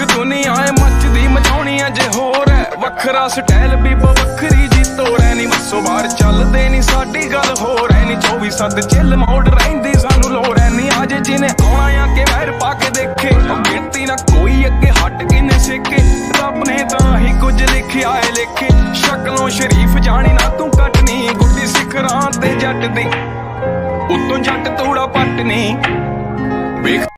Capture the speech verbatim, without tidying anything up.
दुनिया है मचदी मचाउणी अजे होर है वखरा स्टाइल भी बवखरी जी तोर है नी बसो बाहर चलदे नी साडी गल होर है नी चौबी सत्त चिल मौड रहिंदी सानू लोड़ है नी अजे जिने आउणा आ के वैर पा के देखे गिनती ना कोई अगे हट किने सिके रब ने तां ही कुछ लिखिया है लिखे शक्लों शरीफ जानी ना तू कटनी गुड्डी सिखरां ते जट दी उत्तों जट तूड़ा पटनी।